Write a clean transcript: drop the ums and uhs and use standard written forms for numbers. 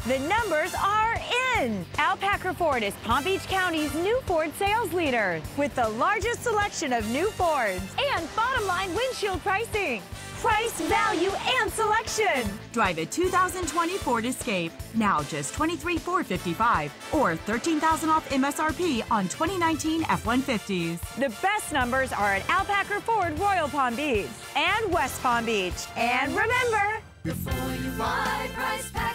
The numbers are in! Al Packer Ford is Palm Beach County's new Ford sales leader with the largest selection of new Fords and bottom line windshield pricing. Price, value, and selection. Drive a 2020 Ford Escape. Now just $23,455 or $13,000 off MSRP on 2019 F-150s. The best numbers are at Al Packer Ford Royal Palm Beach and West Palm Beach. And remember, before you buy, price pack.